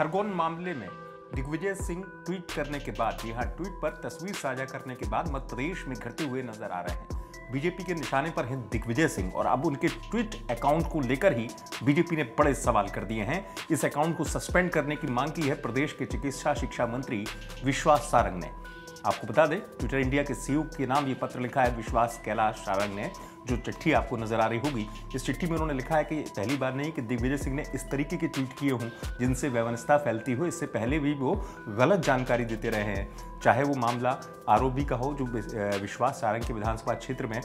खरगोन मामले में दिग्विजय सिंह ट्वीट करने के बाद, यहाँ ट्वीट पर तस्वीर साझा करने के बाद मध्य प्रदेश में घिरते हुए नजर आ रहे हैं। बीजेपी के निशाने पर हैं दिग्विजय सिंह और अब उनके ट्वीट अकाउंट को लेकर ही बीजेपी ने बड़े सवाल कर दिए हैं। इस अकाउंट को सस्पेंड करने की मांग की है प्रदेश के चिकित्सा शिक्षा मंत्री विश्वास सारंग ने। आपको बता दें, ट्विटर इंडिया के सीईओ के नाम ये पत्र लिखा है विश्वास कैलाश सारंग ने। जो चिट्ठी आपको नजर आ रही होगी, इस चिट्ठी में उन्होंने लिखा है कि पहली बार नहीं कि दिग्विजय सिंह ने इस तरीके के ट्वीट किए हों जिनसे व्यवस्था फैलती हो। इससे पहले भी वो गलत जानकारी देते रहे हैं, चाहे वो मामला आरओबी का हो, जो विश्वास सारंग के विधानसभा क्षेत्र में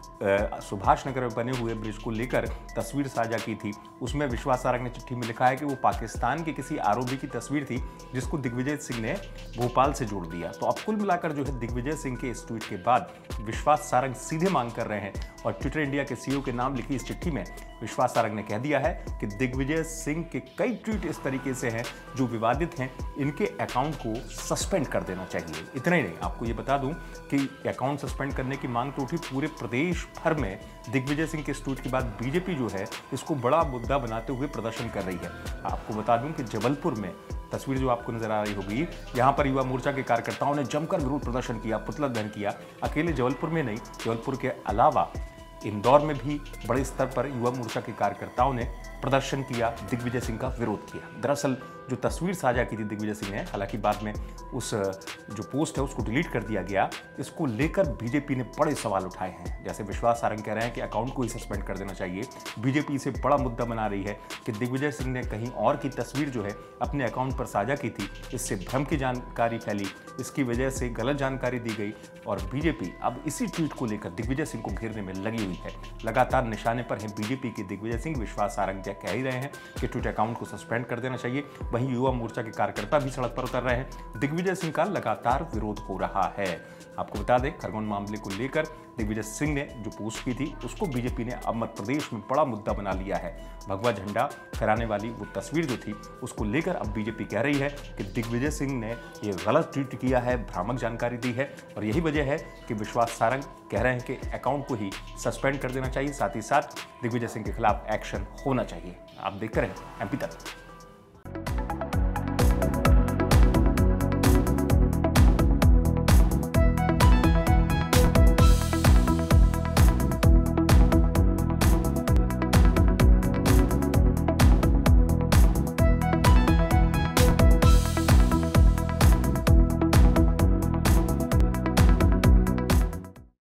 सुभाष नगर में बने हुए ब्रिज को लेकर तस्वीर साझा की थी। उसमें विश्वास सारंग ने चिट्ठी में लिखा है कि वो पाकिस्तान के किसी आरओबी की तस्वीर थी जिसको दिग्विजय सिंह ने भोपाल से जोड़ दिया। तो अब कुल मिलाकर जो है दिग्विजय सिंह के इस ट्वीट के बाद विश्वास सारंग सीधे मांग कर रहे हैं और ट्विटर इंडिया के सीईओ के नाम लिखी इस चिट्ठी में विश्वास सारंग ने कह दिया है कि दिग्विजय सिंह के कई ट्वीट इस तरीके से हैं जो विवादित हैं, इनके अकाउंट को सस्पेंड कर देना चाहिए। इतना ही नहीं, आपको ये बता दूं कि अकाउंट सस्पेंड करने की मांग तो उठी पूरे प्रदेश भर में। दिग्विजय सिंह के इस ट्वीट के बाद बीजेपी जो है इसको बड़ा मुद्दा बनाते हुए प्रदर्शन कर रही है। आपको बता दूं कि जबलपुर में तस्वीर जो आपको नजर आ रही होगी, यहाँ पर युवा मोर्चा के कार्यकर्ताओं ने जमकर विरोध प्रदर्शन किया, पुतला दहन किया। अकेले जबलपुर में नहीं, जबलपुर के अलावा इंदौर में भी बड़े स्तर पर युवा मोर्चा के कार्यकर्ताओं ने प्रदर्शन किया, दिग्विजय सिंह का विरोध किया। दरअसल जो तस्वीर साझा की थी दिग्विजय सिंह ने, हालांकि बाद में उस जो पोस्ट है उसको डिलीट कर दिया गया, इसको लेकर बीजेपी ने बड़े सवाल उठाए हैं। जैसे विश्वास सारंग कह रहे हैं कि अकाउंट को ही सस्पेंड कर देना चाहिए। बीजेपी इसे बड़ा मुद्दा बना रही है कि दिग्विजय सिंह ने कहीं और की तस्वीर जो है अपने अकाउंट पर साझा की थी, इससे भ्रम की जानकारी फैली, इसकी वजह से गलत जानकारी दी गई और बीजेपी अब इसी ट्वीट को लेकर दिग्विजय सिंह को घेरने में लगी हुई है। लगातार निशाने पर हैं बीजेपी के दिग्विजय सिंह। विश्वास सारंग कह ही रहे हैं कि ट्विटर अकाउंट को सस्पेंड कर देना चाहिए, वहीं युवा मोर्चा के कार्यकर्ता भी सड़क पर उतर रहे हैं। दिग्विजय सिंह का लगातार विरोध हो रहा है। आपको बता दें, खरगोन मामले को लेकर दिग्विजय सिंह ने जो पोस्ट की थी उसको बीजेपी ने अब मध्य प्रदेश में बड़ा मुद्दा बना लिया है। भगवा झंडा फहराने वाली वो तस्वीर जो थी उसको लेकर अब बीजेपी कह रही है कि दिग्विजय सिंह ने ये गलत ट्वीट किया है, भ्रामक जानकारी दी है और यही वजह है कि विश्वास सारंग कह रहे हैं कि अकाउंट को ही सस्पेंड कर देना चाहिए, साथ ही साथ दिग्विजय सिंह के खिलाफ एक्शन होना चाहिए। आप देखते रहें एमपी तक।